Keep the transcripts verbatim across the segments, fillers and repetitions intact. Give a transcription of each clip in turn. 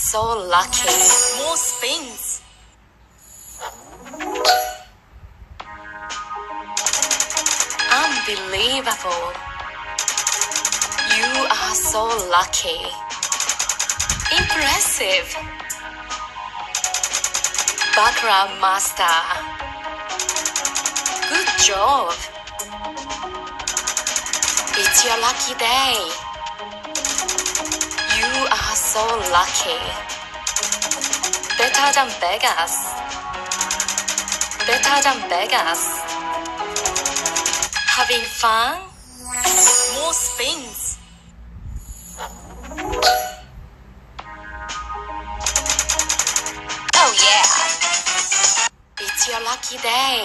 so lucky. More spins. Unbelievable. You are so lucky. Impressive. Baccarat master. Good job. It's your lucky day. You are so lucky. Better than Vegas. Better than Vegas. Having fun? More spins. Oh yeah. It's your lucky day.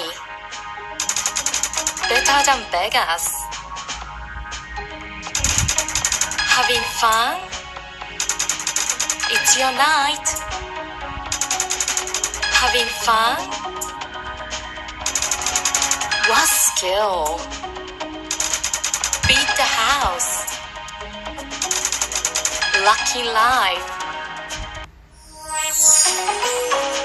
Better than Vegas. Having fun? It's your night. Having fun? What skill? Beat the house. Lucky life.